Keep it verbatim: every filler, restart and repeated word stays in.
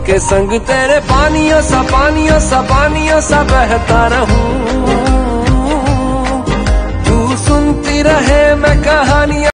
के संग तेरे पानियों सा पानियों सा पानियों सा बहता रहूं। तू सुनती रहे मैं कहानियां